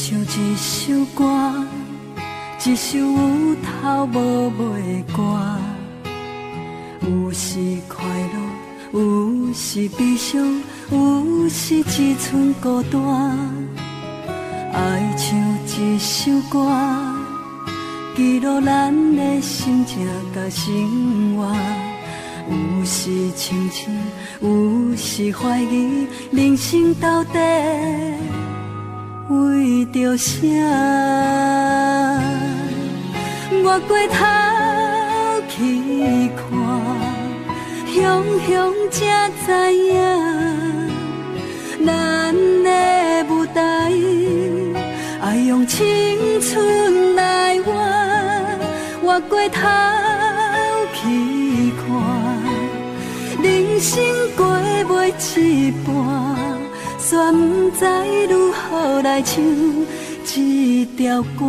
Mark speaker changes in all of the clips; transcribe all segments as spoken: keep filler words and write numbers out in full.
Speaker 1: 像一首歌，一首有头无尾的歌，有时快乐，有时悲伤，有时一寸孤单。爱像一首歌，记录咱的心情甲生活。有时清醒，有时怀疑，人生到底为着啥？我过头去看，雄雄才知影，咱的舞台爱用青春来换。我过头去看，人生过袂一半，却不知如何来唱这条歌。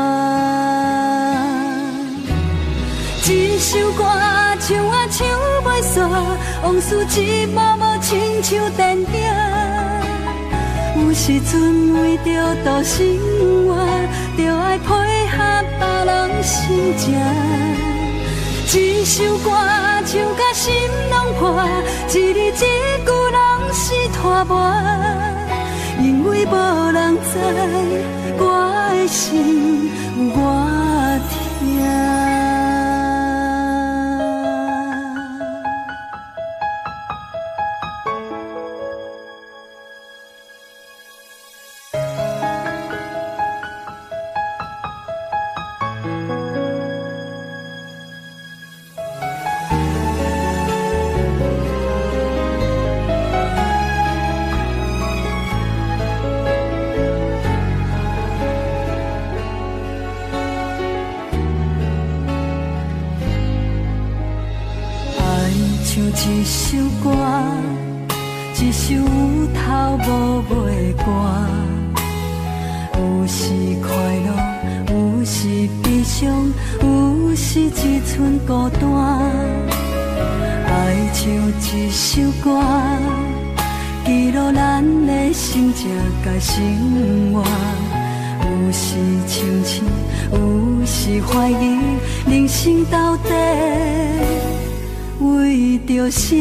Speaker 1: 一首歌唱啊唱袂煞，往事一幕幕亲像电影。有时阵为着度生活，就爱配合别人心情。一首歌唱甲心拢破，一字一句拢是拖磨。因为无人知我的心有偌痛。一首歌，一首有头无尾的歌，有时快乐，有时悲伤，有时一寸孤单。爱像一首歌，记录咱的心情甲生活。有时清醒，有时怀疑，人生到底为着啥？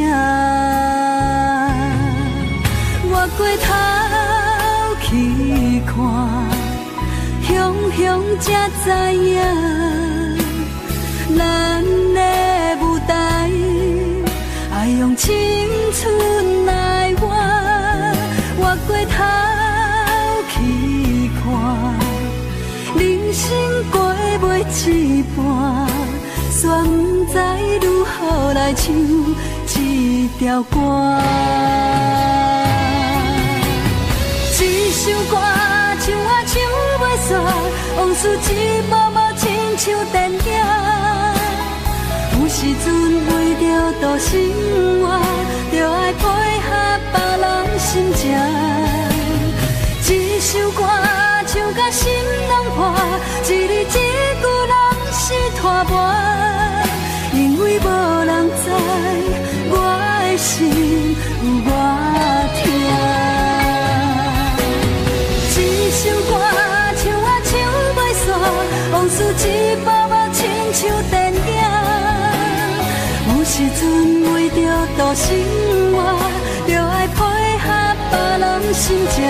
Speaker 1: 我过头去看，雄雄才知影，咱的舞台爱用青春来换。我过头去看，人生过袂一半，却不知如何来唱这条歌。一首歌唱啊唱袂煞，往事一幕幕亲像电影。有时阵为着度生活，就爱配合别人心情。一首歌唱甲心拢破，一字一句拢是拖磨。因为无人知我的心有偌痛。一首歌唱啊唱袂煞，往事一幕幕亲像电影。有时阵为着度生活，就爱配合别人心情。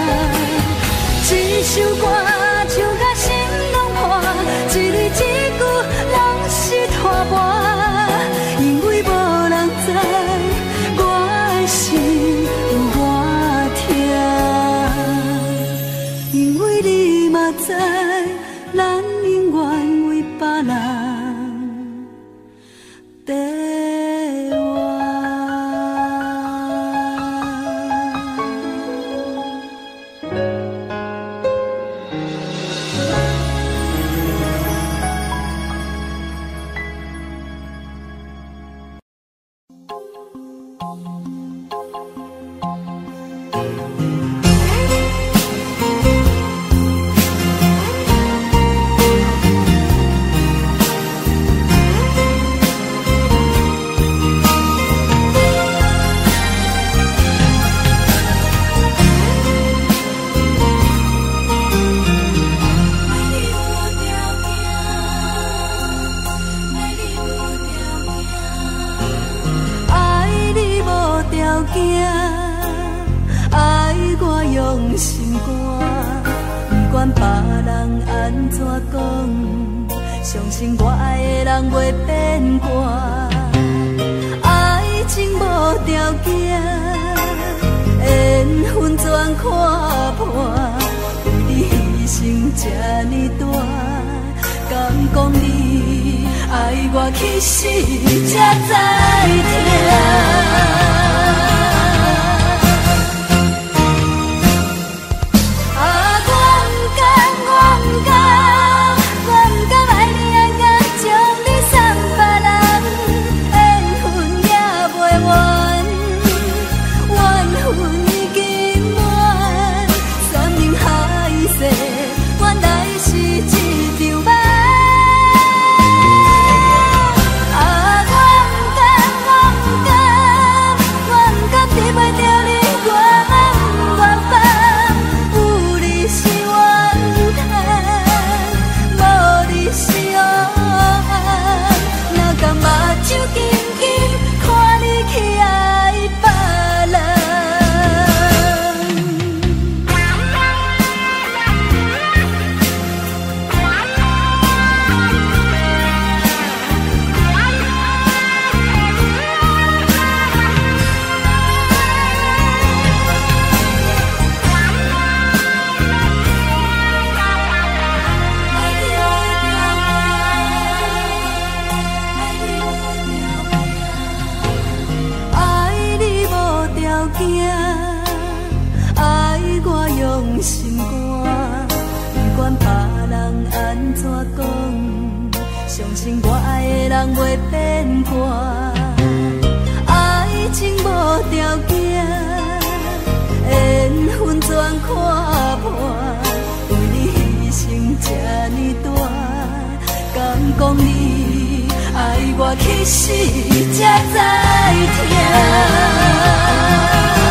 Speaker 1: 一首歌唱甲心拢破，一字一句拢是拖磨。因为无人知我的心有偌痛，因为你嘛知咱永远为别人在活。 行，爱我用心肝，不管别人安怎讲，相信我爱的人袂变卦。爱情无条件，缘分全看破，为你牺牲这呢大，敢讲你爱我去死才知疼。爱我用心肝，不管别人安怎讲，相信我爱的人袂变卦。爱情无条件，缘分全看破，为你牺牲这呢大，敢讲你爱我去死才知疼。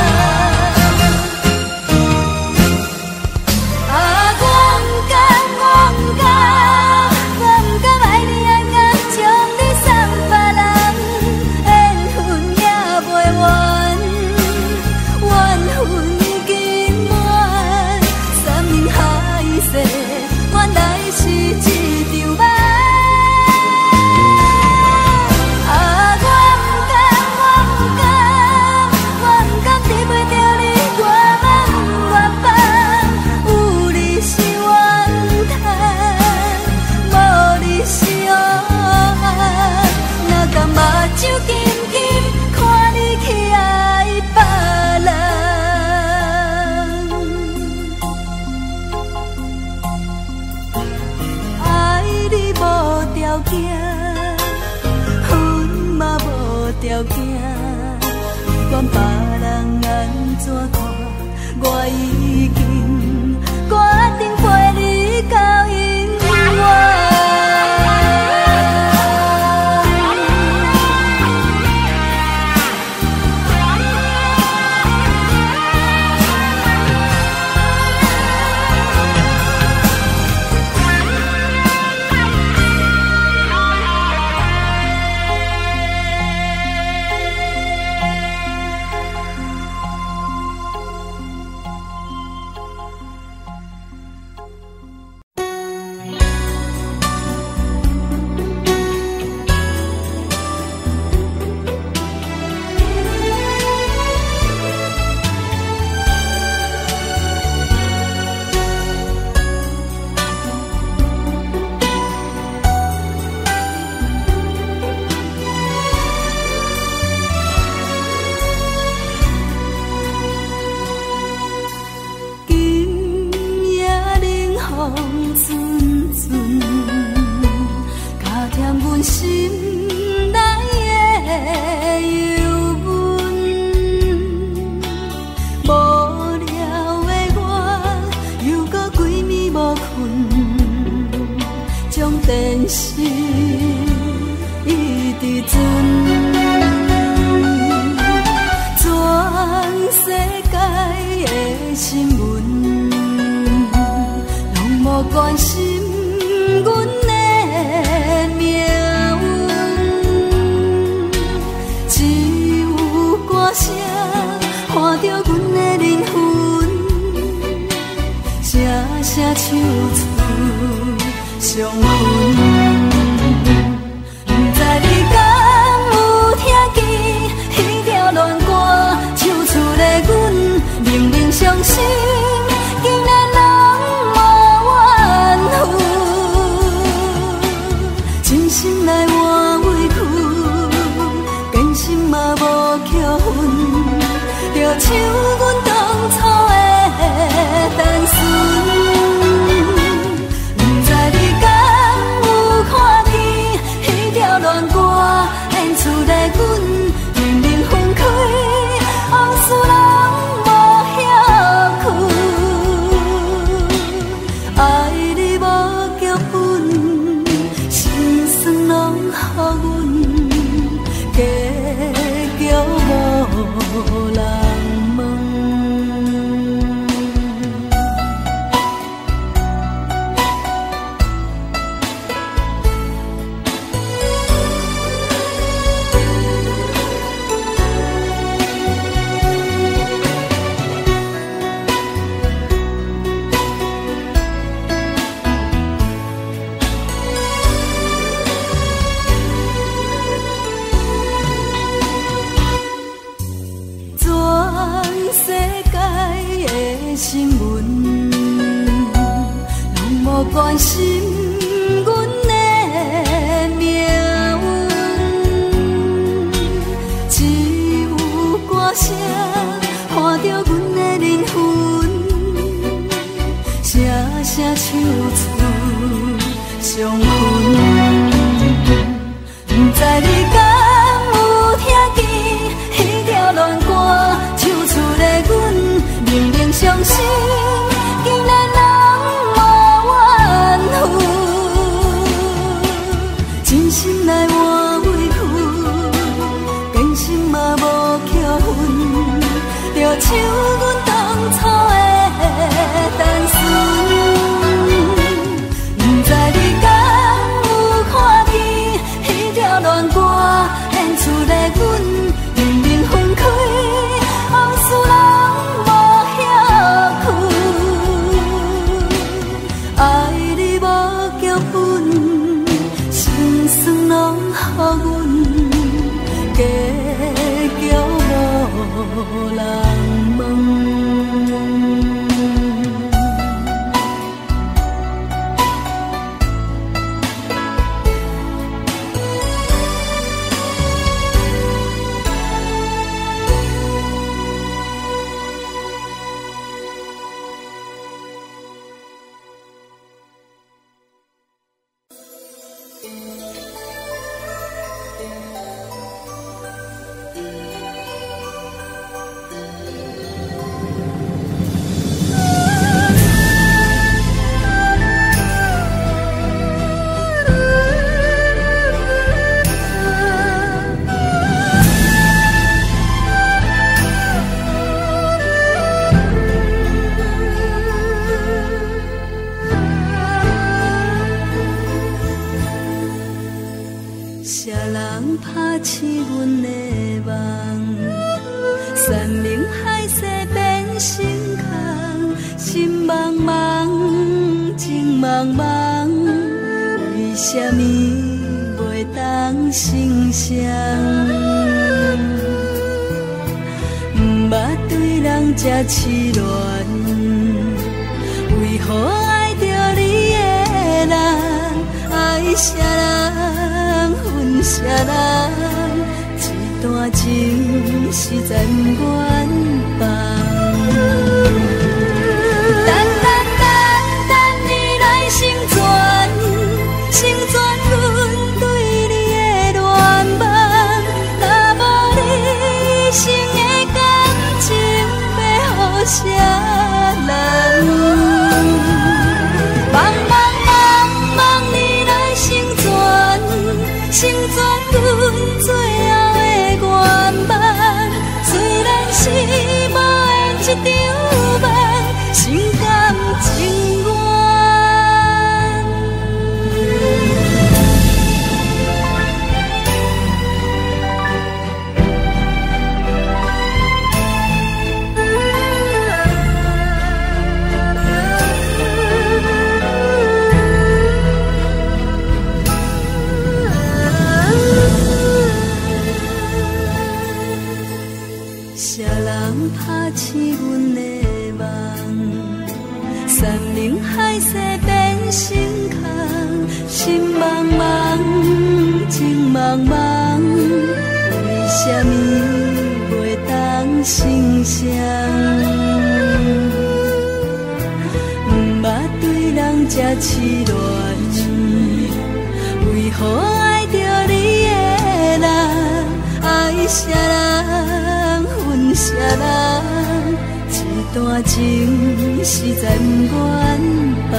Speaker 1: 条件，不管别人安怎看，我已经决定陪你到永远。电视一直转，全世界的新闻，拢无关心阮的命运，只有歌声无人问。新闻拢无关心阮的命运，只有歌声伴着阮的灵魂，声声唱出伤痕。不知你敢有听见迄条恋歌唱出的阮？明明相信，竟然人无怨恨，真心来换委屈，真心嘛无扣分，就像阮当初的单纯。不知你敢有看见迄条恋歌献出的阮，明明分开，往事人。爱你无脚本，心酸拢予阮，结局无人问。这痴恋，为何爱着你的人，爱啥人恨啥人，一段情实在不愿放。等等等等你来成全，成全阮对你的恋梦，若无你一生的感情。啥人？茫茫茫茫，你来成全，成全阮最后的愿望。虽然是无缘一场梦，心甘情愿。谁人拍醒阮的梦？山盟海誓变成空，心茫茫，情茫茫，为什么袂当成双？毋捌对人这痴恋，为何爱着你的人，爱啥人？啥人？一段情实在不愿放。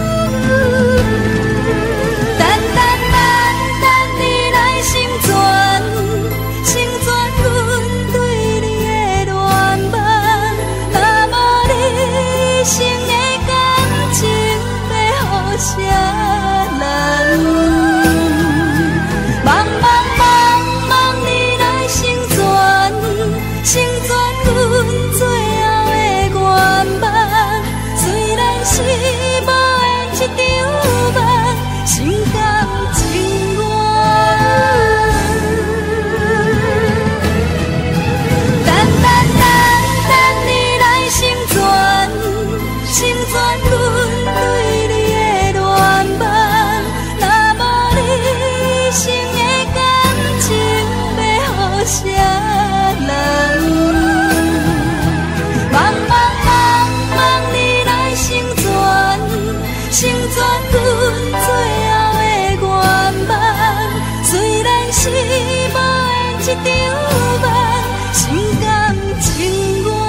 Speaker 1: 等等等等你来成全，成全阮对你无缘一场梦，心甘情愿。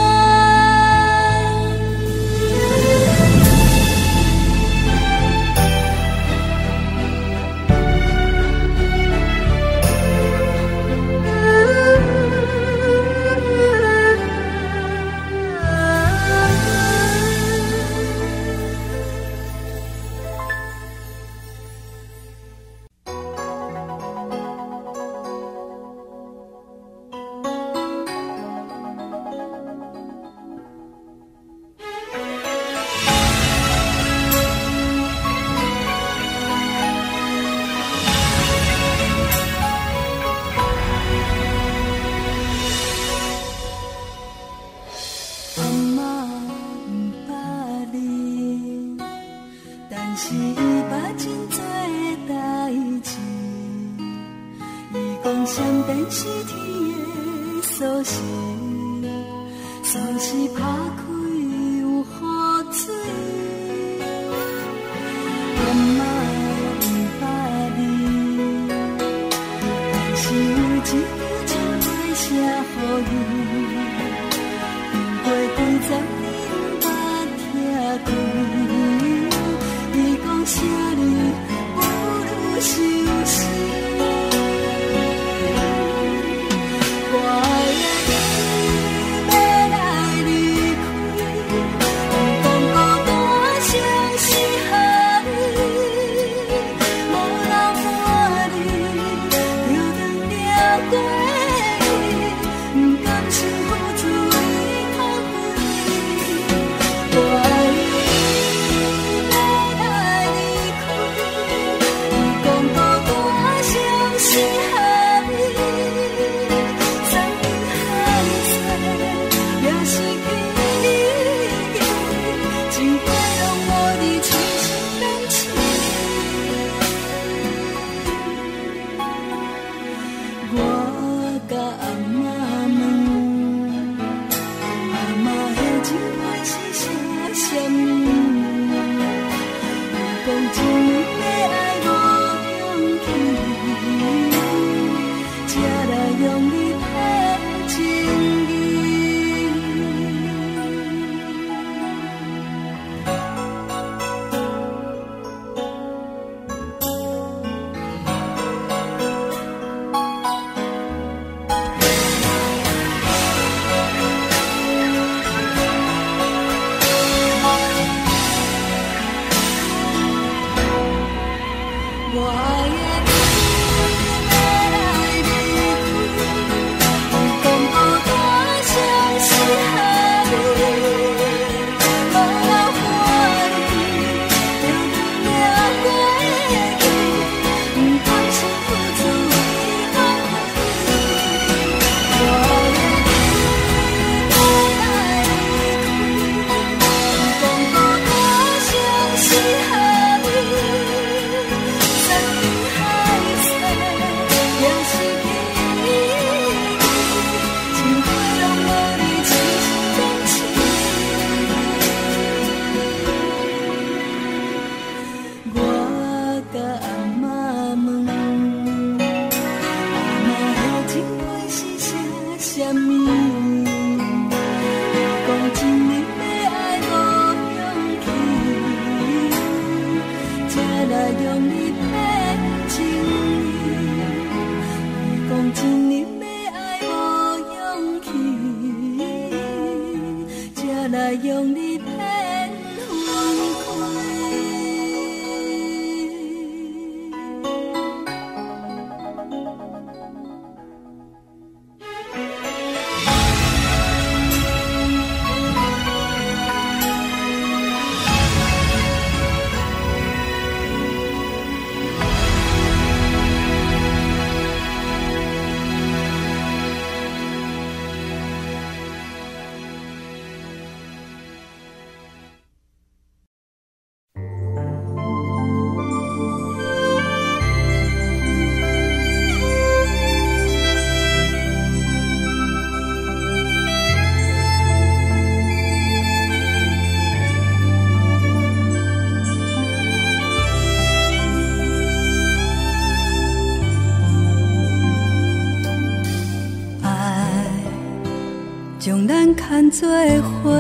Speaker 1: 将咱牵做伙，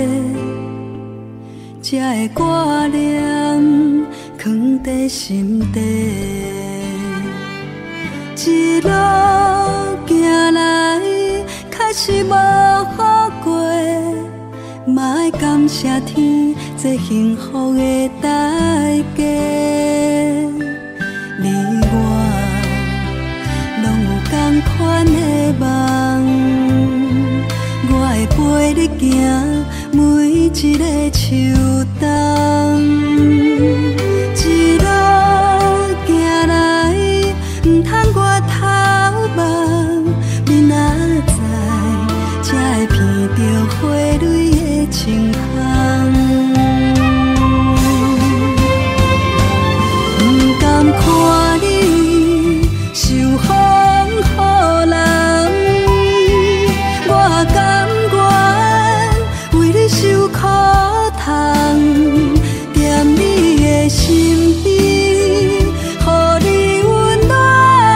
Speaker 1: 才会挂念藏在心底。一路行来，确实无好过，嘛爱感谢天，这幸福的代价。你我拢有同款的梦，我会陪你行每一个秋冬。一路行来，唔通我头望，明仔载才会闻到花蕊的清香。唔甘看你受风雨淋，我甘愿为你受苦痛，踮你的身边，予你温暖。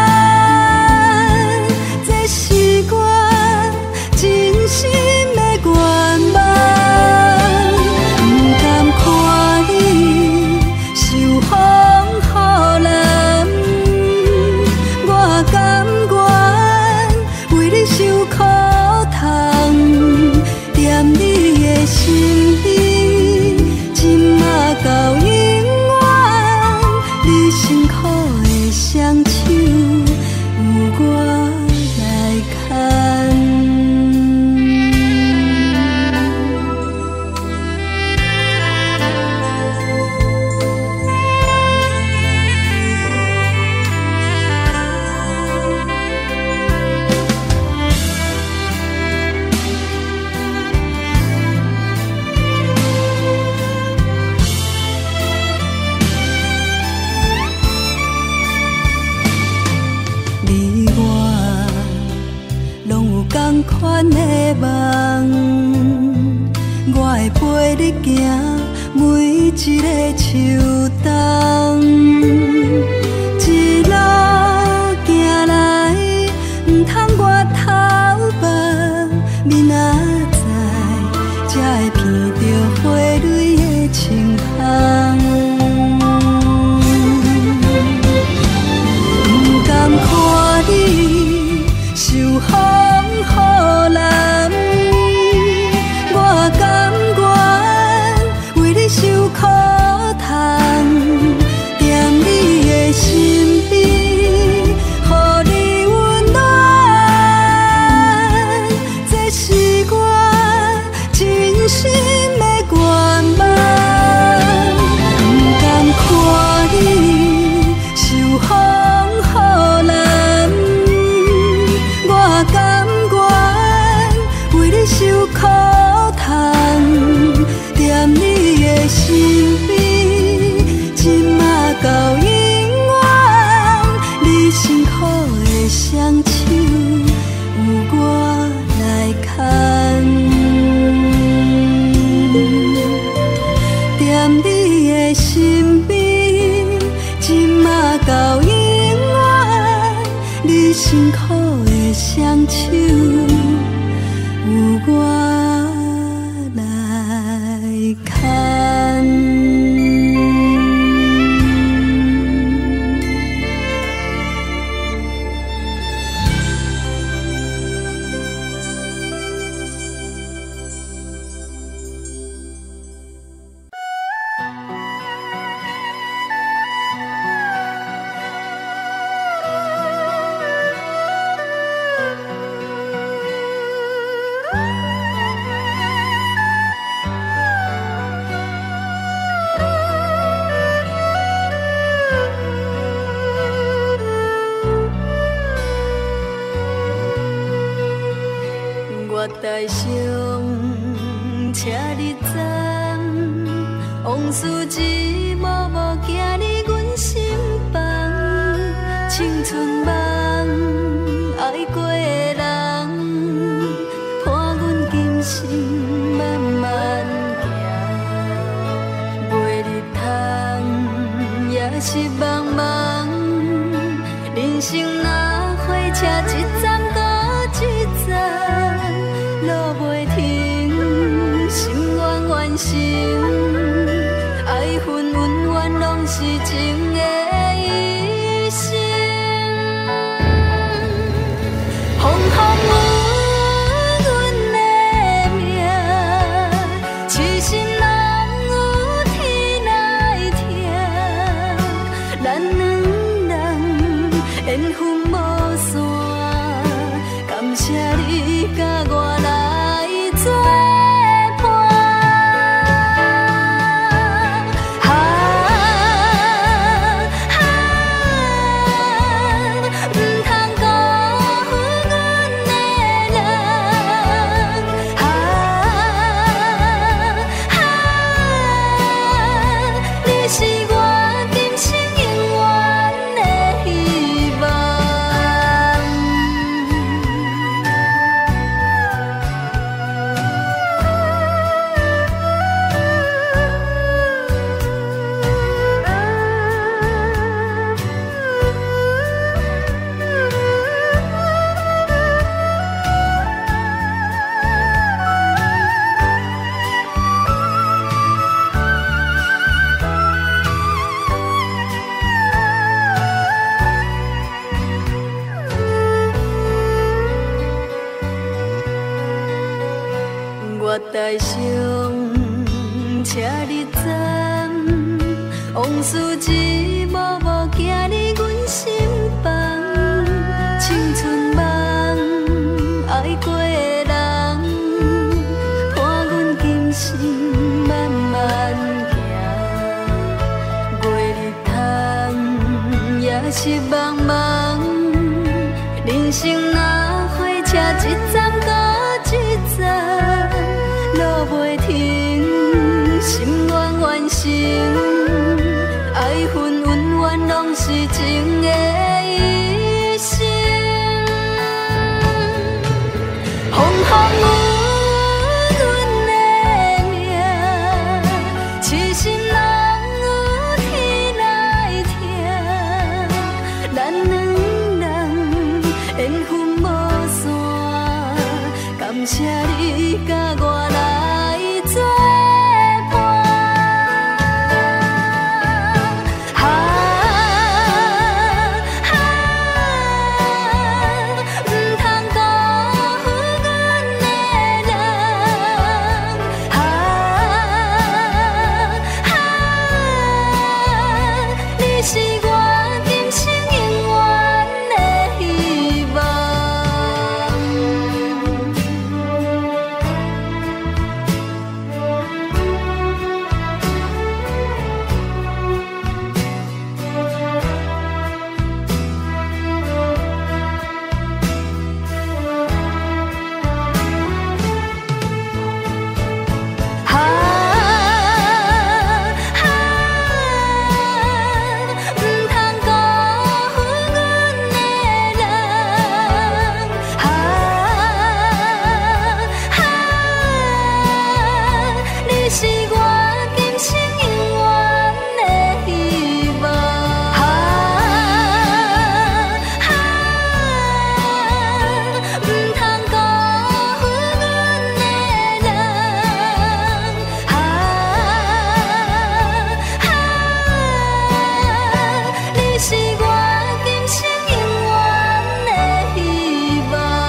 Speaker 1: 这是我真心的愿望。不甘看你受风雨淋，我甘愿为你受苦痛，踮你的身边，今仔到永远，你辛苦的双手有我来牵。你我拢有同款的梦，我会陪你行每一个秋冬。一路行来，唔通我头望，明仔载才会闻到花蕊的清香。不甘看你受风雨淋，我甘愿为你受苦痛，踮你的身边，予你温暖。这是我真心的愿望。不甘看你受风雨淋，我甘愿为你受苦痛，踮你的身边，今仔到永远，你辛苦的双手有我来牵。踮你的身边，今仔到永远，你辛苦的双手有我来牵。我台上请你站，往事一幕幕行入阮心房。青春梦爱过的人，伴阮今生慢慢行。袂日通也是茫茫，人生若火车一站搁一站。路袂我台上，请你站，往事一幕幕行入阮心房，青春梦爱过的人，伴阮今生慢慢行，月日窗也是茫茫，人生若火车一站搁一站，路袂停，心愿完成，爱恨恩怨拢是情的一生。风风雨阮的命，痴心人有天来听，咱两人缘分无散，感谢你甲我来作伴。啊啊，不通辜负阮的人。啊啊，你是我今生永远的希望。啊啊，不通辜负阮的人。啊啊，你是我今生永远的希望。啊啊，不通辜负阮的人。啊啊，你是我今生永远的希望。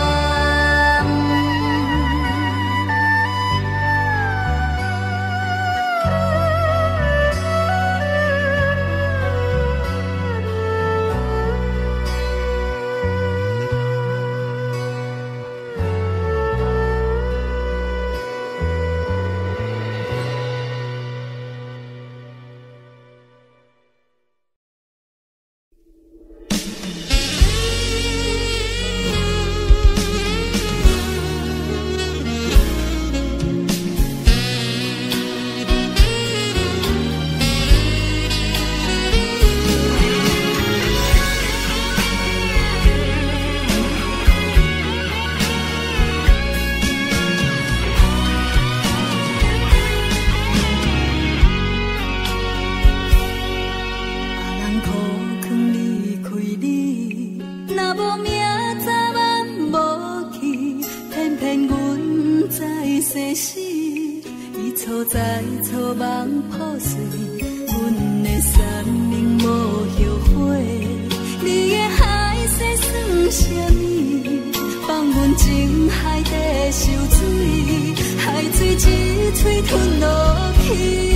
Speaker 1: 别人苦劝离开你，若无明早晚无去，偏偏阮在世事，伊错在错梦破碎，阮的生命无后悔。你的海誓算什么？放阮情海底受水，海水一嘴吞落去。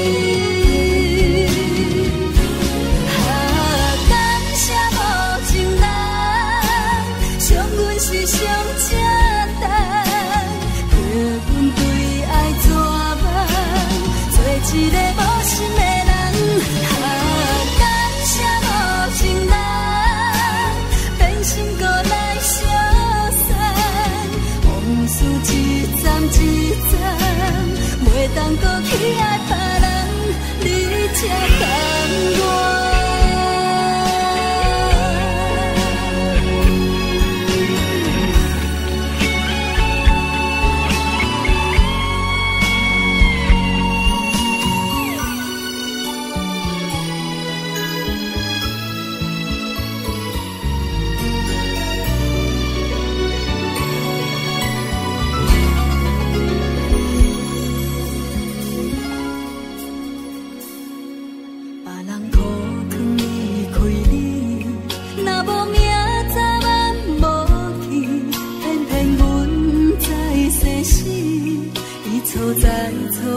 Speaker 1: 是上正重，叫阮对爱绝望，做一个无心的人。啊，感谢无情人，变心搁来相送，往事一站一站，袂当搁去爱别人，你才甘愿。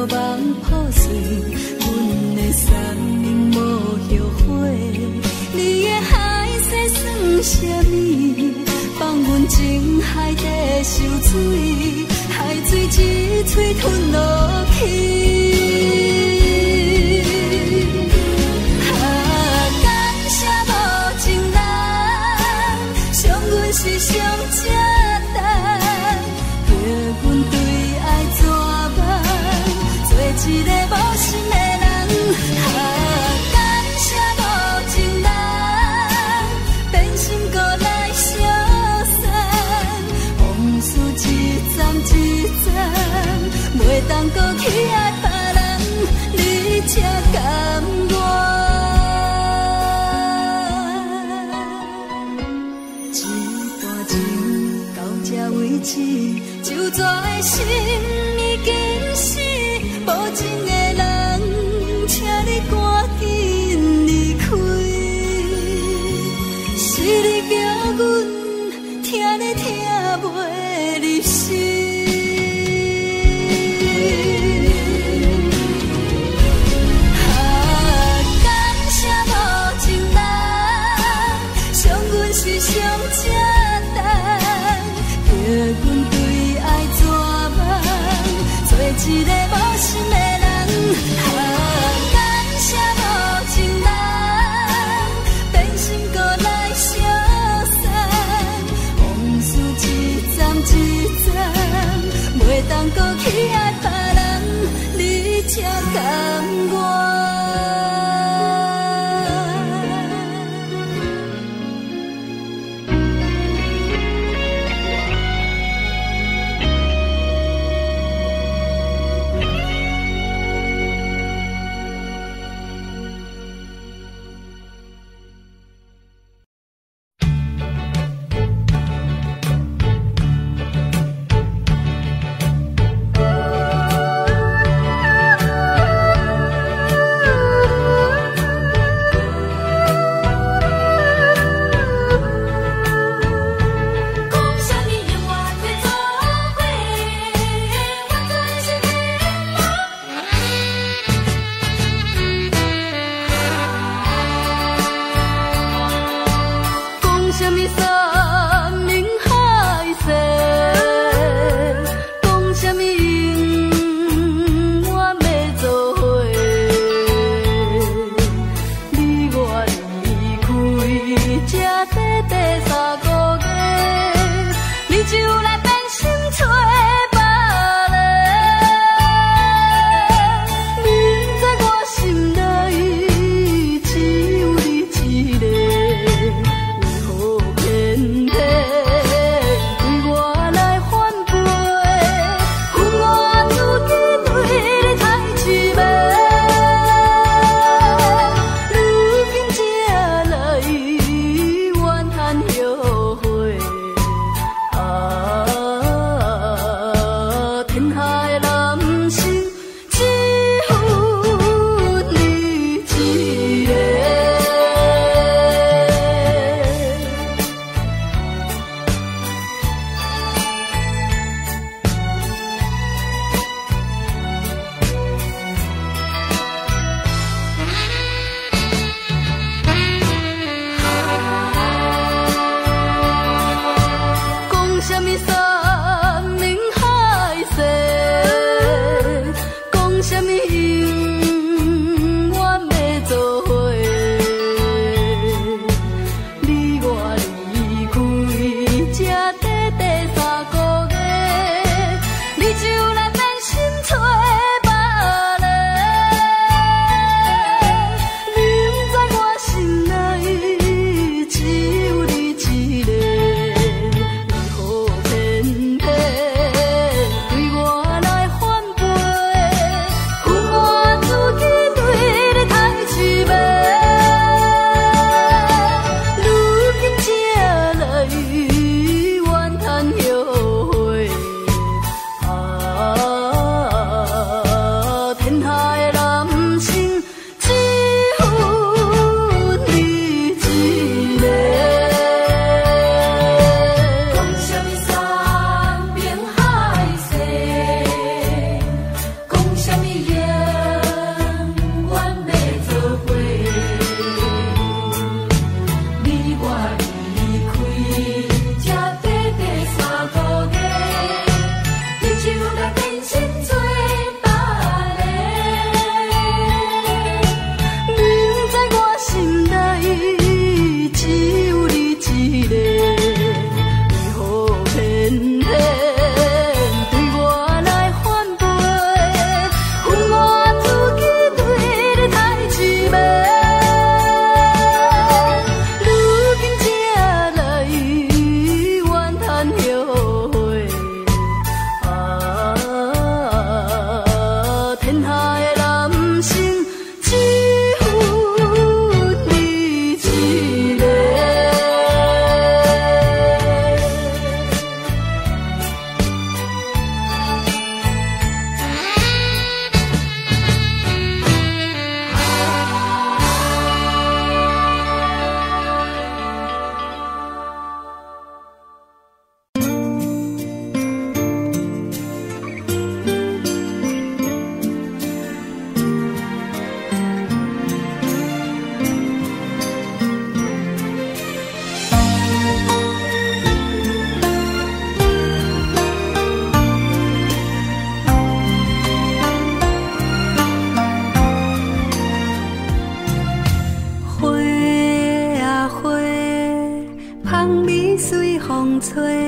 Speaker 1: 梦破碎，阮的生命无后悔。你的海誓算什么？放阮情海底受水，海水一嘴吞落去。是上正重，叫阮对爱绝望，做一个无心的人。啊，感谢无情人，变心搁来相送，往事一站一站，袂当搁去爱别人，你才甘愿。就这的心已经死，无情的人，请你赶紧离开。是你叫阮听你听袂入心。啊，感谢无情人，伤阮是上正重。叫阮对爱绝望，做一个无心的人。啊，感谢无情人，变心搁来相送，往事一站一站，袂当搁去爱别人，你才甘愿。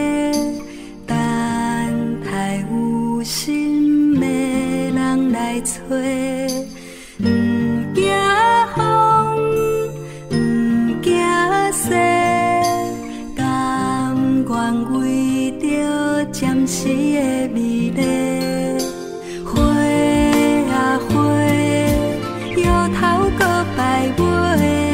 Speaker 1: 等待有心的人来找。不惊风，不惊雪，甘愿为着暂时的美丽。花啊花，摇头搁摆尾。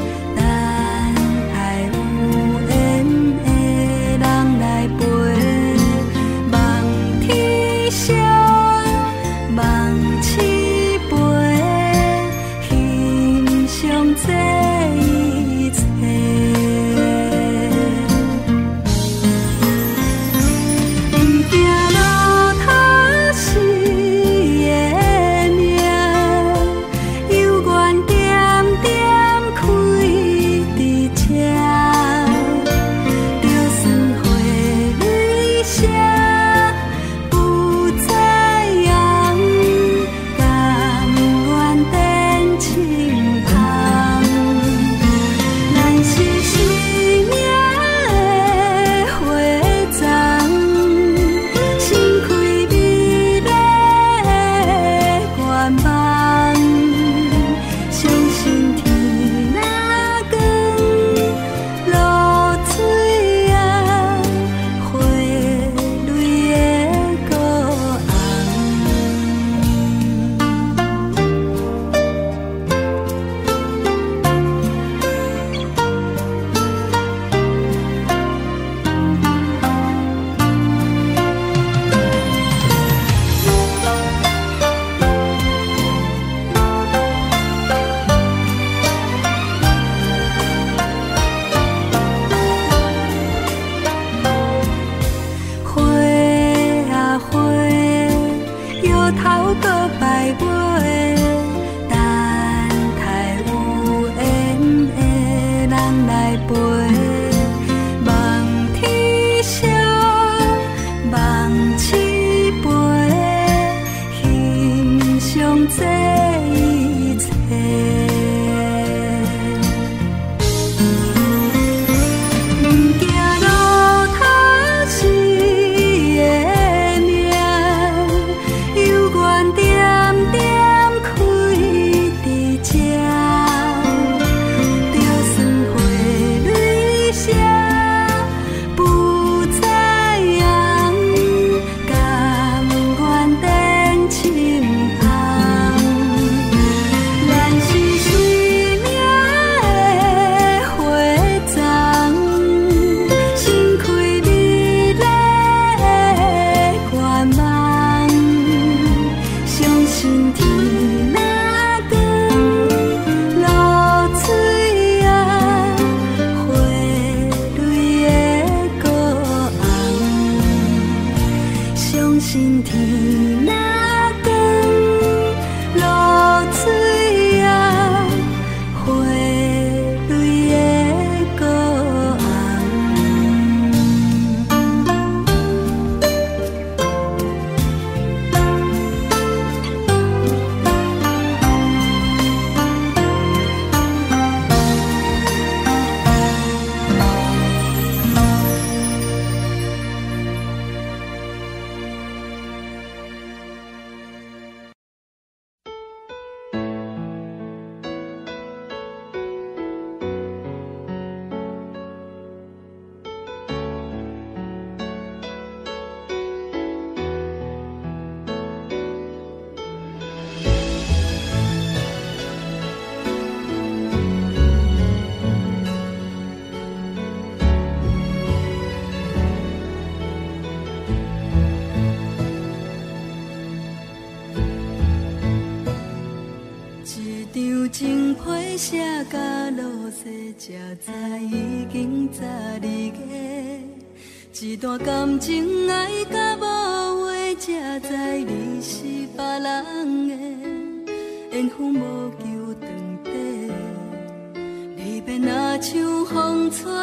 Speaker 1: 情批写甲落雪，才知已经十二月。一段感情爱甲无话，才知你是别人的。缘分无求长地，离别若像风吹，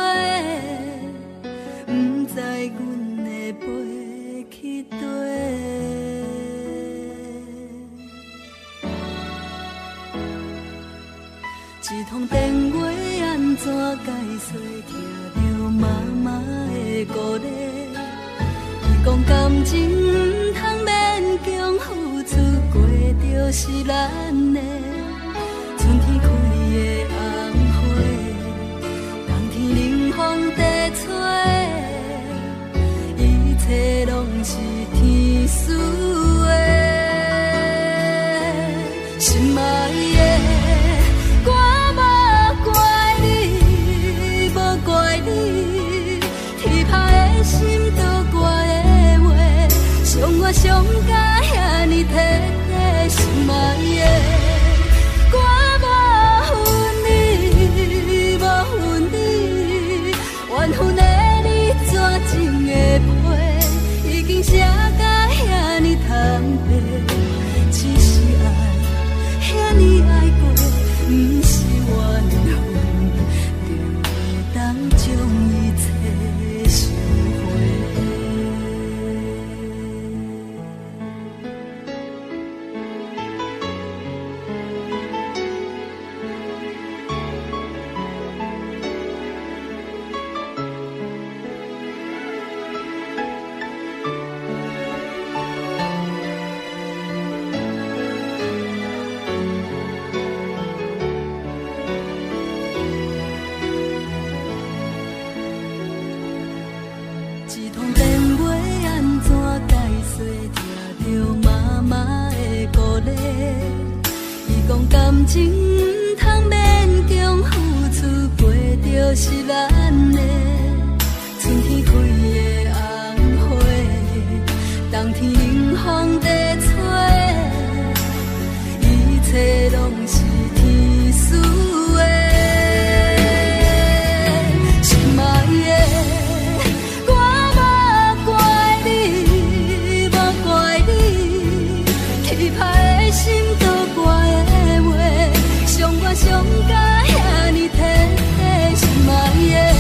Speaker 1: 不知阮会飞去佗。一通电话安怎解释？听着妈妈的鼓励。 讲感情不通勉强付出，过就是咱的。春天开的红花，冬天冷风在吹，一切拢是天赐的。心爱的，我无怪你，无怪你，天歹的心都怪的话，伤我伤甲遐尼彻底，心爱的。缘分的你，绝情的批，已经写甲遐尼坦白。只是爱，遐尼爱过，不是缘分，就会当将一切收回。感情不通勉强付出，过就是咱的。春天开的红花，冬天冷风在吹，一切拢是天赐的。心爱的，我无怪你，无怪你，气歹的心都怪。伤我伤甲遐尼彻底，心爱的。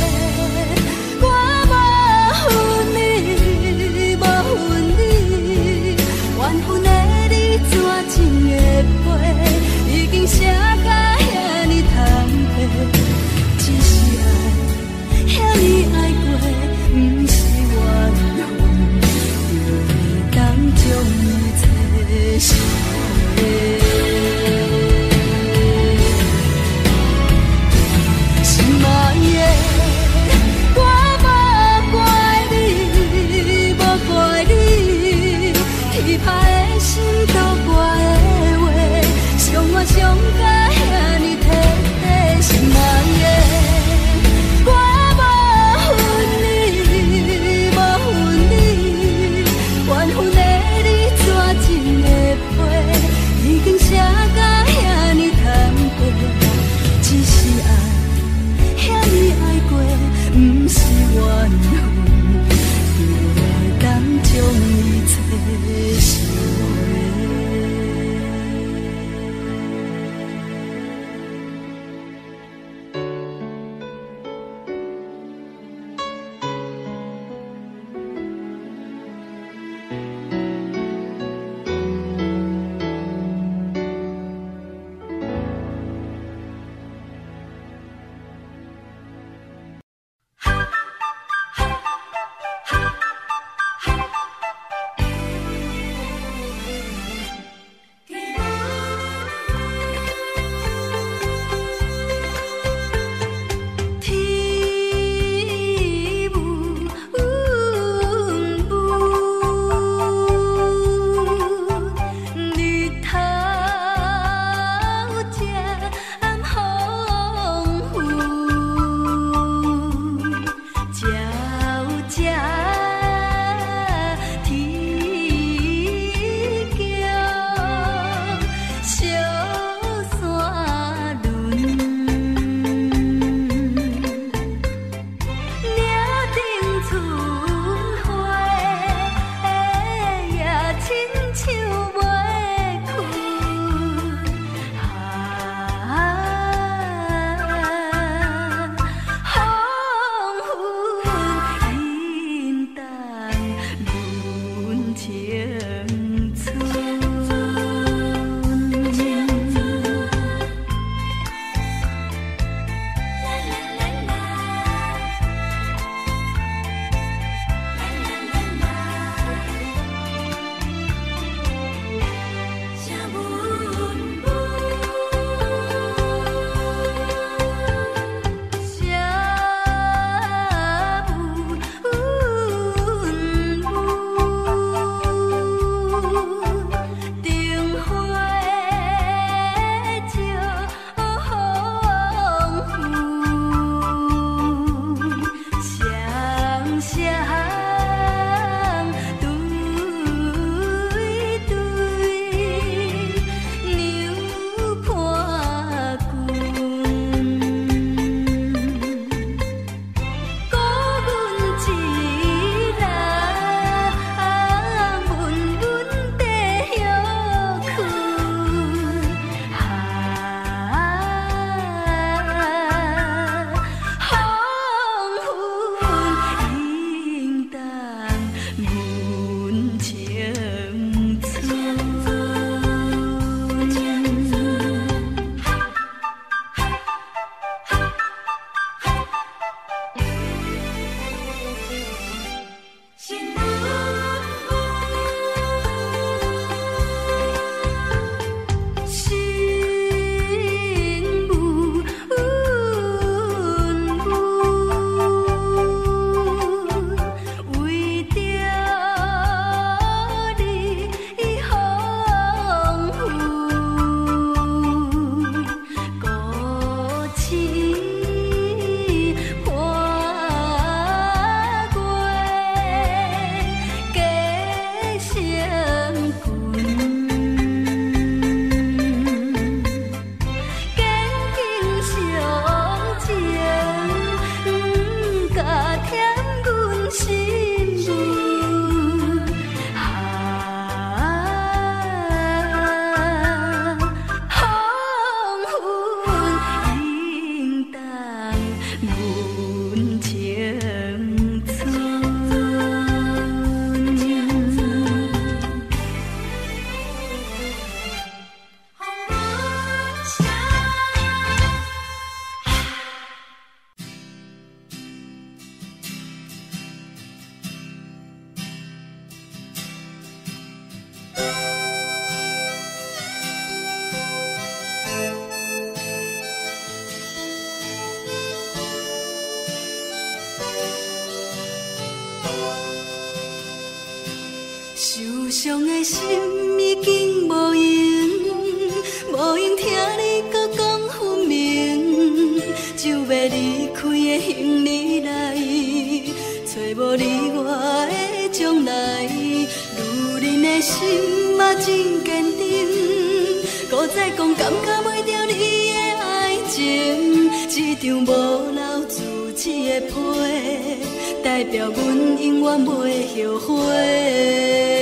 Speaker 1: 受伤的心已经无用，无用听你搁讲分明，就要离开的行李来，找无你我的将来。女人的心嘛真坚定，搁再讲感觉袂着你的爱情，这张无留自己的批，代表阮永远袂后悔。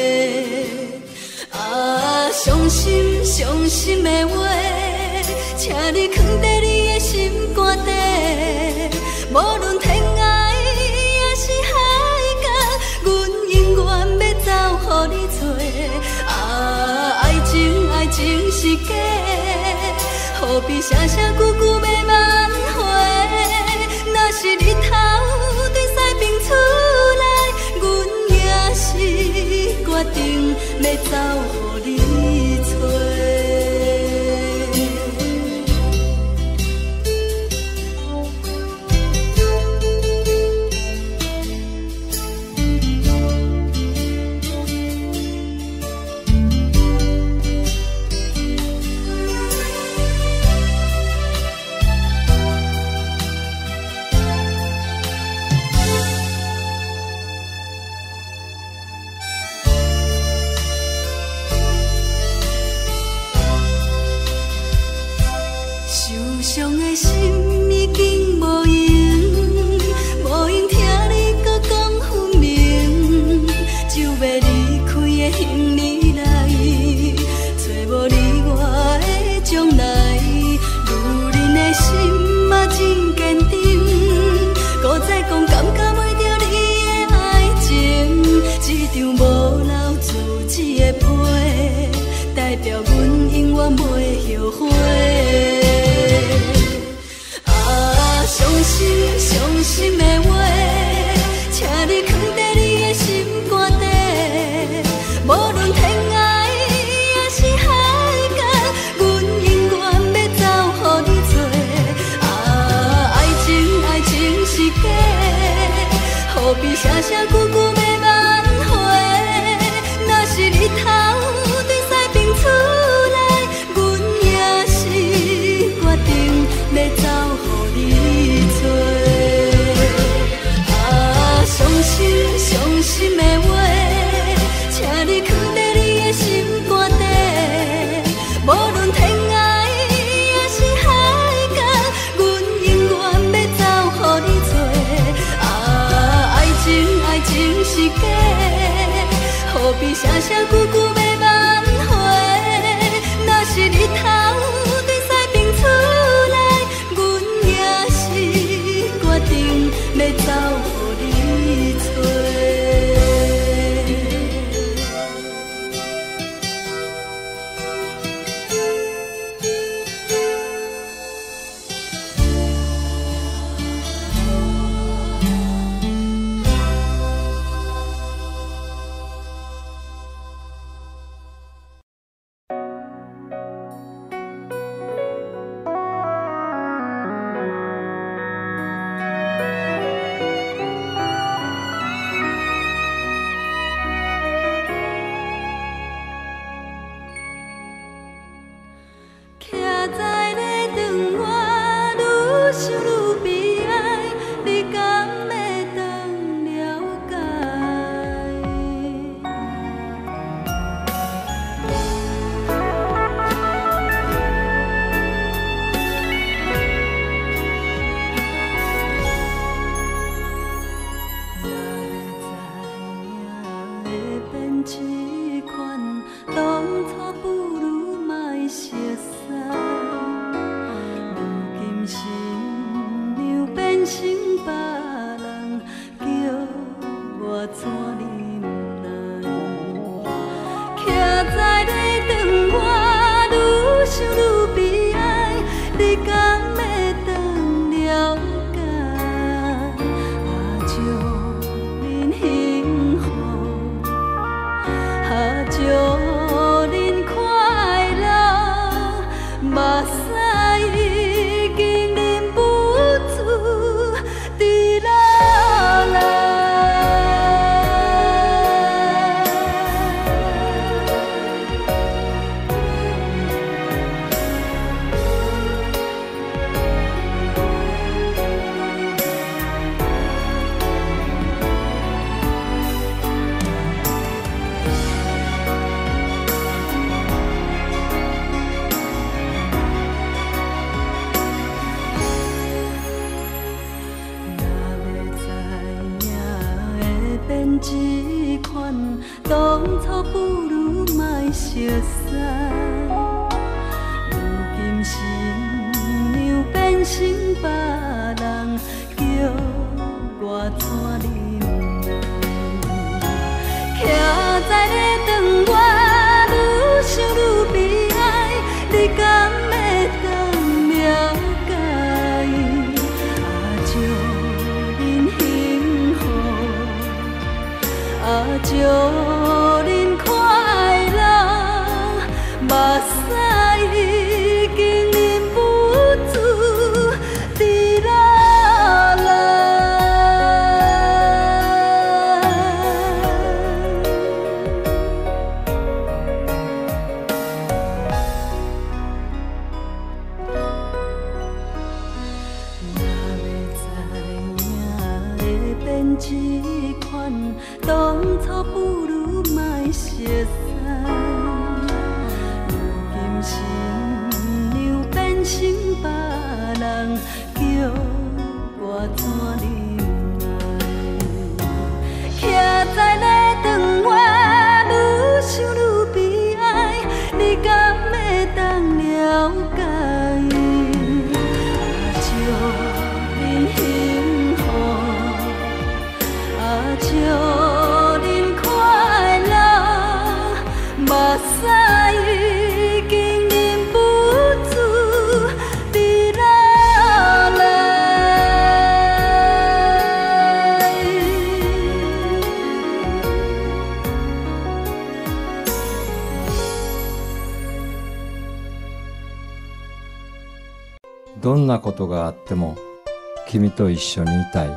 Speaker 1: 啊，伤心伤心的话，请你藏在你的心肝底，无论天涯也是海角，阮永远要走互你找。啊，爱情爱情是假，何必声声句句要挽回？若是日头对西边出来，阮也是决定要走互你找。 款，当初不如莫熟悉。如今新娘变成别人，叫我怎忍耐？徛在咧窗外，愈想愈悲哀，你敢会当了解？啊，祝恁幸福，啊，祝恁快乐，目屎已经忍不住滴落来。一款，当初不如莫熟悉。如今新娘变成别人，叫我怎忍耐？徛在咧窗外，愈想愈悲哀，你敢会当了解？啊，祝恁幸福。祝恁快乐，目屎已经忍不住滴落来。
Speaker 2: どんなことがあっても君と一緒にいたい。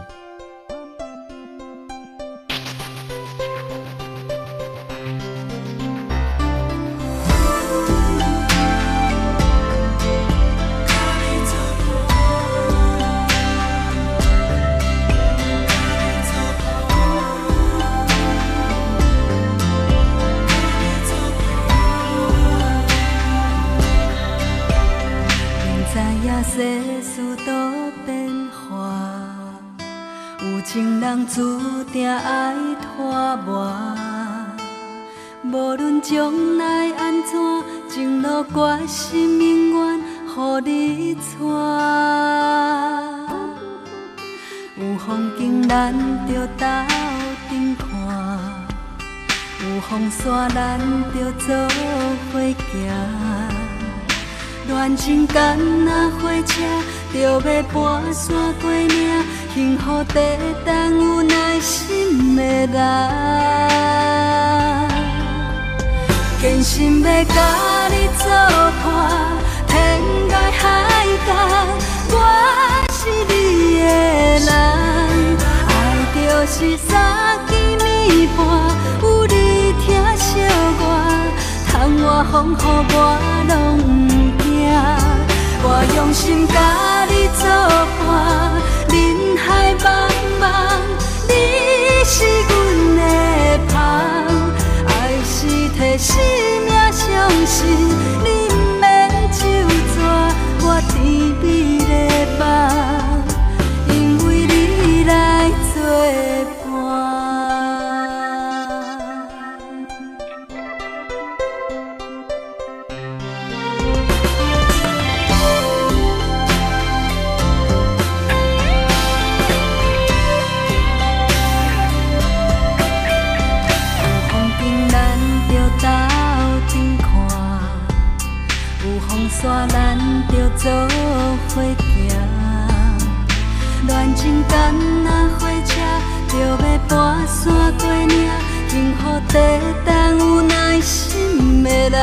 Speaker 1: 世事多变化，有情人注定爱拖磨。无论将来安怎，情路决心永远予你带。有风景咱着斗阵看，有风沙咱着做伙行。恋情敢若火车，着要跋山过岭，幸福地等有耐心的人，坚心要甲你作伴，天涯海角，我是你的人。爱就是三更暝半，有你疼惜我，窗外风雨我拢不惊。我用心甲你作伴，人海茫茫，你是阮的旁。爱是替生命相信，你不免就绝，我甜蜜的梦，因为你来作伴。山咱着做伙行，恋情敢若火车，着要跋山过岭，幸福地等有耐心的人，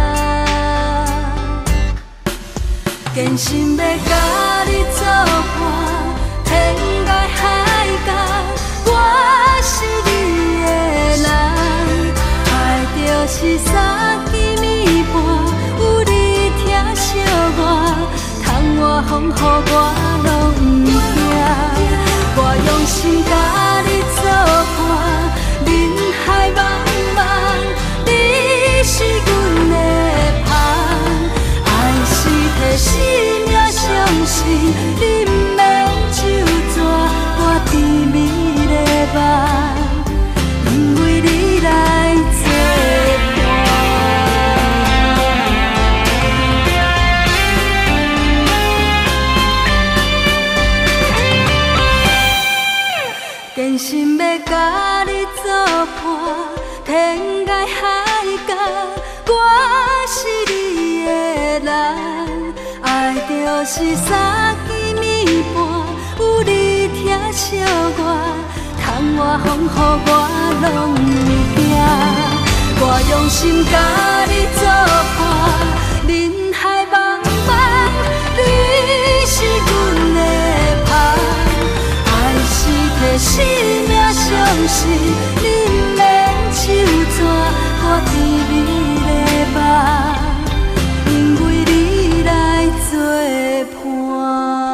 Speaker 1: 坚心要甲你作伴，天涯海角，我是你的人，爱就是三更暝半。疼我，窗外风雨我拢不惊。我用心甲你作伴，人海茫茫，你是阮的旁。爱是替生命相信，你不免就绝，我甜蜜的梦，因为你。 就是三更暝半，有你疼惜我，窗外风雨我拢不惊。我用心甲你作伴，人海茫茫，你是阮的伴。爱是替生命相信，你不免手纸，我甜蜜的梦，因为你来作伴。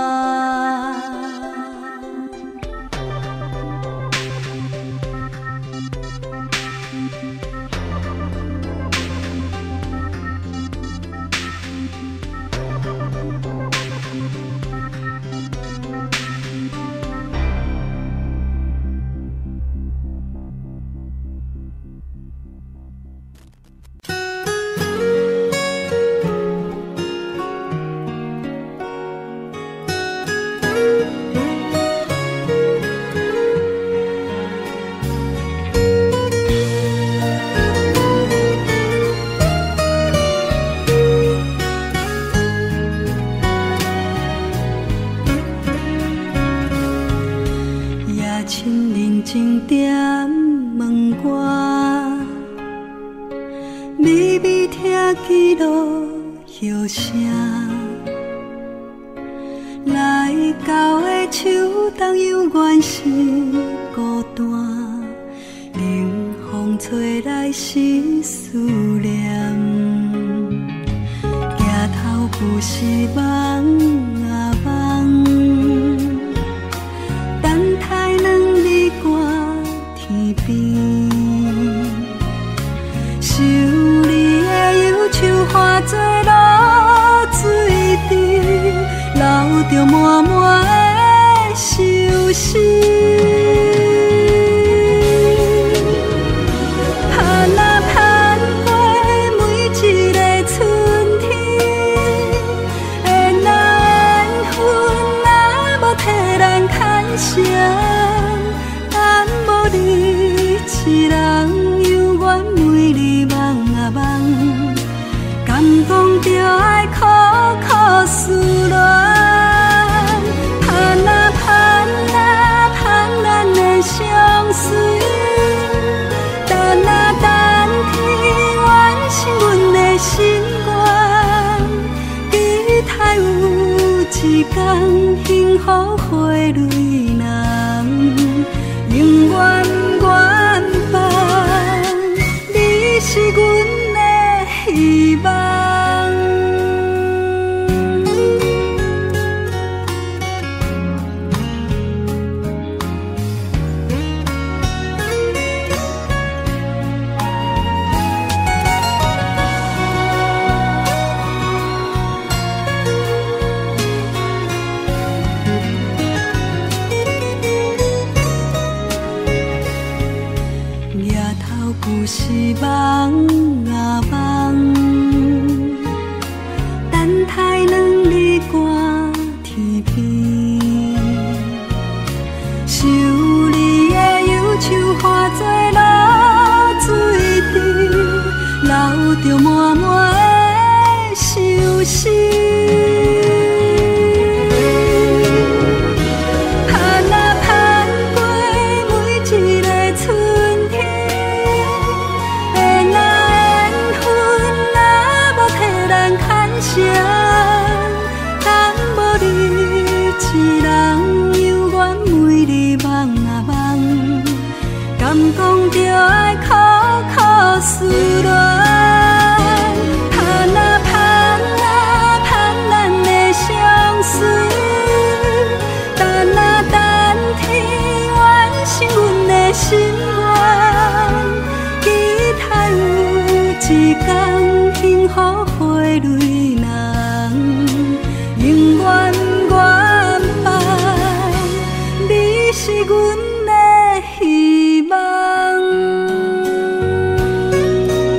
Speaker 1: 是阮的希望。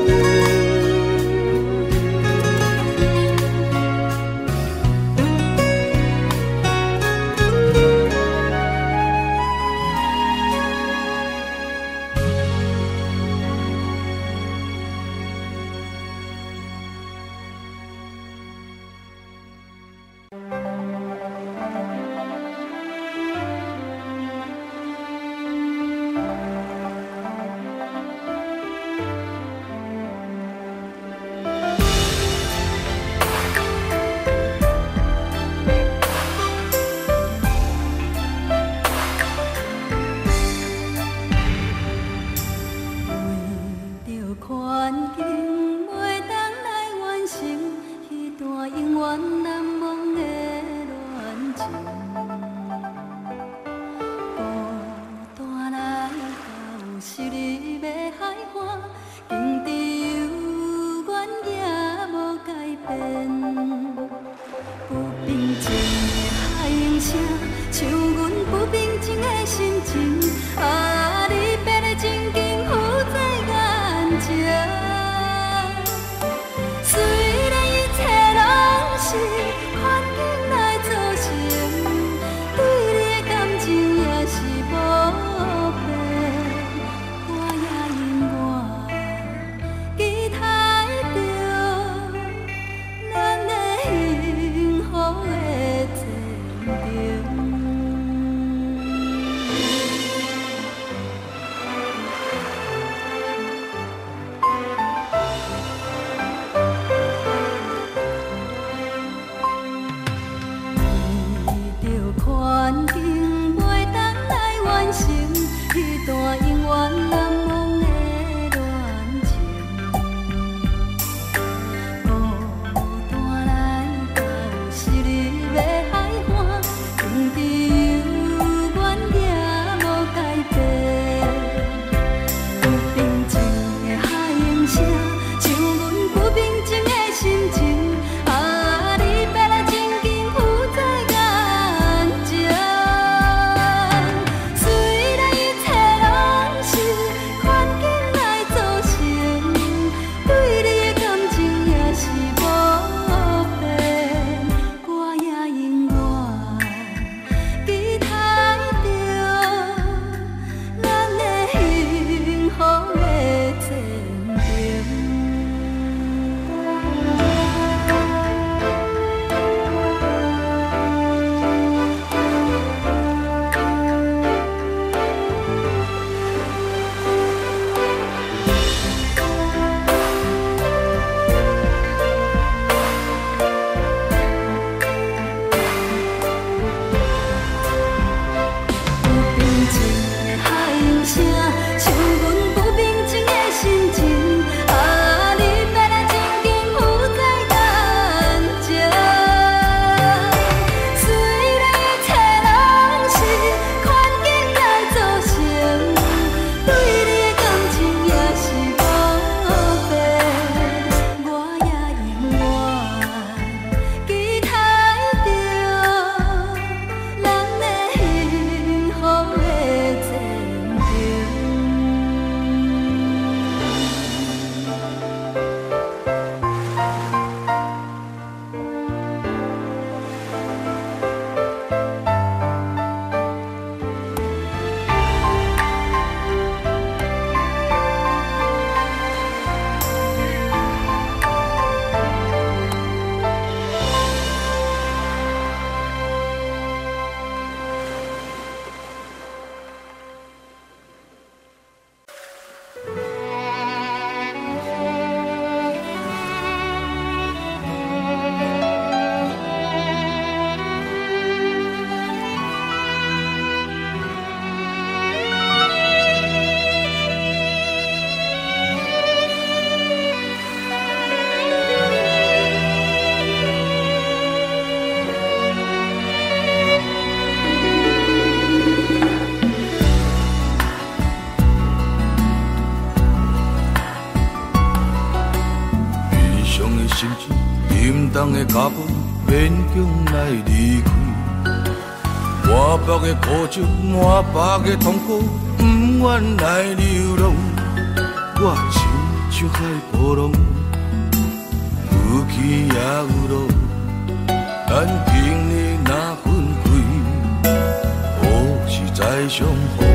Speaker 3: 当的脚步勉强来离开，满腹的苦酒，满腹的痛苦，不愿来流浪。我亲像海波浪，有起也有落，咱今日若分开，何时再相逢？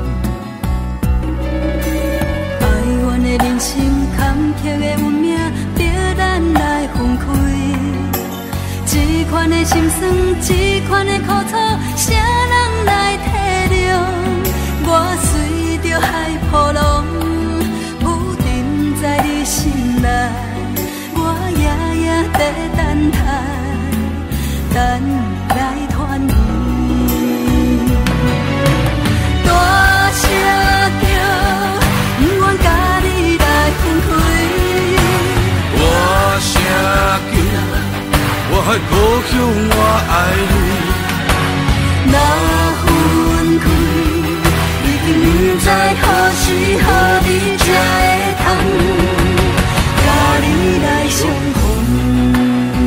Speaker 1: 哀怨的人生，坎坷的运命，逼咱来分开。一款的心酸，这款的苦楚，谁人来体谅？我随着海波浪，浮沉在你心内，我夜夜在等待，等来团圆。大声叫，不愿甲你来分开。大声叫。我还故乡，我爱你。若分开，已经不知何时何地才会通，甲你来相逢。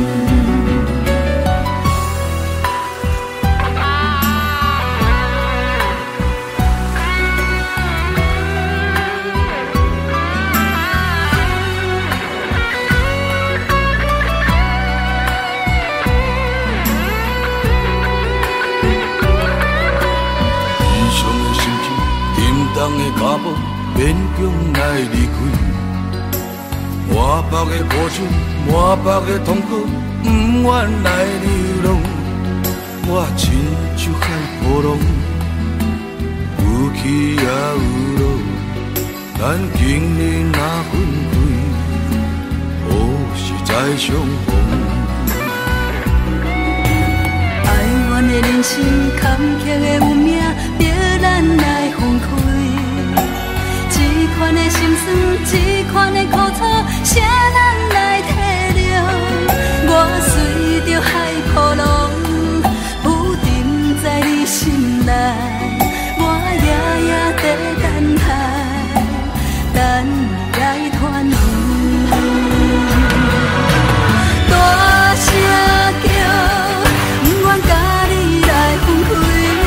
Speaker 1: 人的脚步勉强来离开，满腹的苦楚，满腹的痛苦，不愿来流浪。我亲像海波浪，有起也有落，咱今日若分开，何时再相逢？ 爱阮的人生，坎坷的运命，逼咱来分开。这款的心酸，这款的苦楚，谁人来体谅？我随着海波浪，浮沉在你心内，我夜夜在等待，等来团圆。大声叫，不愿甲你来分开。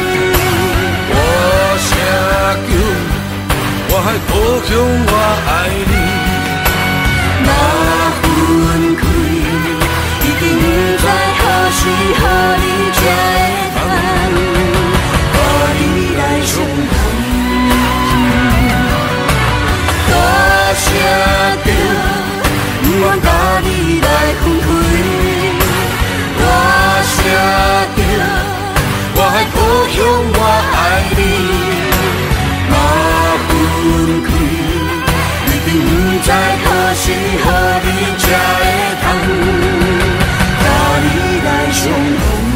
Speaker 3: 大声叫。我还故乡，我爱你。
Speaker 1: 若分开，已经不知何时何地才会通，和你来相逢。大声叫，不愿甲你来分开。大声叫，我还故乡，我爱你。分开，已经不知何时何地才会通，甲你来相逢。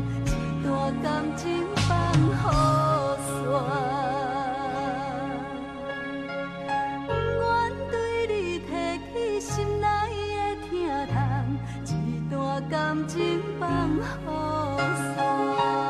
Speaker 1: 一段感情放雨伞。不愿对你提起心内的疼痛，一段感情放雨伞。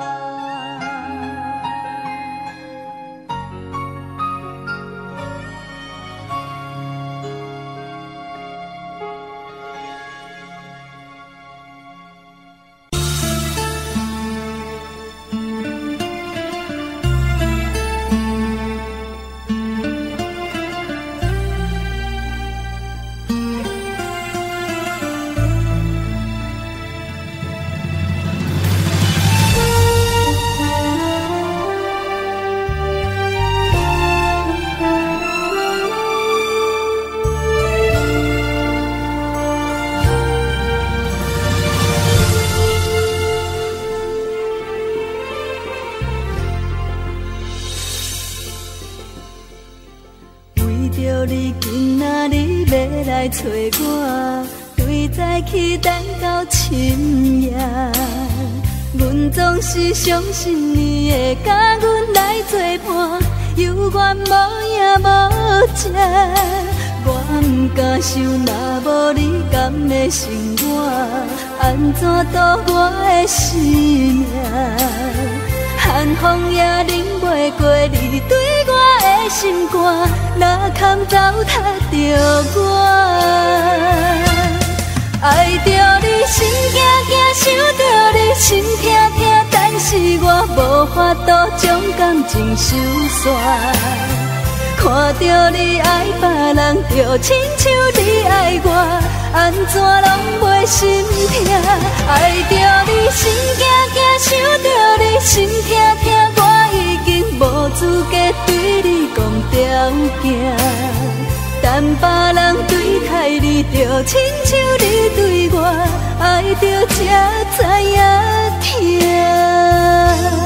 Speaker 1: 来找我，对早起等到深夜。阮总是相信你会甲阮来作伴，犹原无影无迹。我毋敢想，若无你甘的生活，安怎度我的生命？寒风也忍袂过你对我的心肝，哪堪糟蹋着我？爱着你心惊惊，想着你心痛痛，但是我无法度将感情收煞。看着你爱别人，就亲像你爱我，安怎拢袂心痛？爱着你心惊惊，想着你心痛痛，我已经无资格对你讲条件。但别人对待你，就亲像你对我，爱着才知影疼。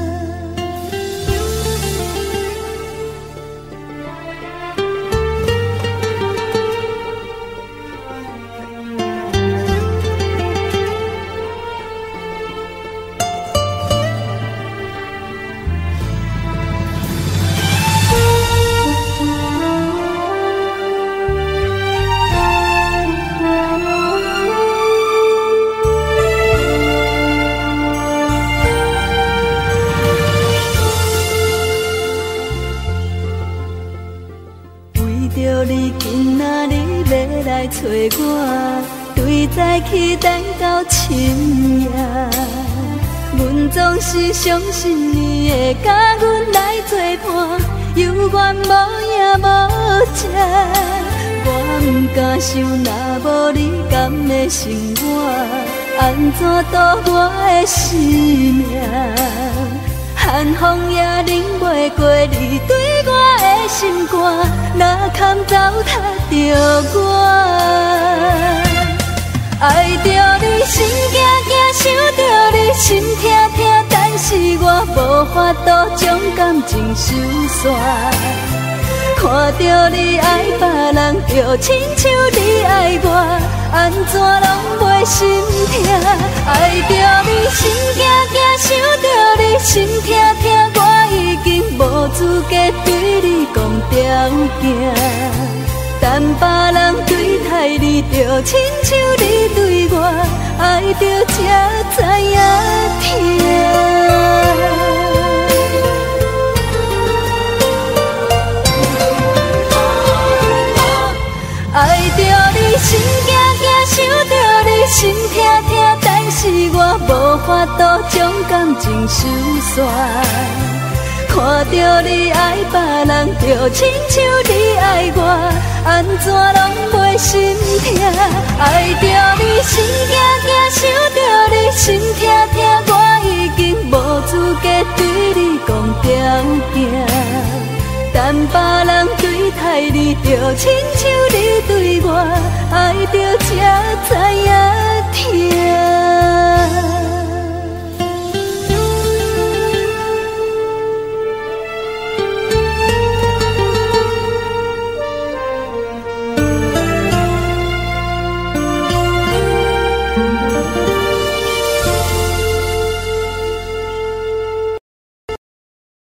Speaker 1: 找我，对早起等到深夜。阮总是相信你会甲阮来作伴，犹原无影无迹。我毋敢想，若无你甘的生活，安怎度我的生命？寒风也忍袂过你对我的心肝，哪堪糟蹋着我？爱着你心惊惊，想着你心痛痛，但是我无法度将感情收煞。看着你爱别人，就亲像你爱我，安怎拢袂心痛？爱着你心惊惊，想着你心痛痛，我已经无资格对你讲条件。但别人对待你，就亲像你对我，爱着才知影疼。爱着你心惊惊，想着你心痛痛，但是我无法度将感情收煞。看着你爱别人，就亲像你爱我，安怎拢袂心痛？爱着你心惊惊，想着你心痛痛，我已经无资格对你讲条件。但别人对待你，就亲像你对我，爱着才知影。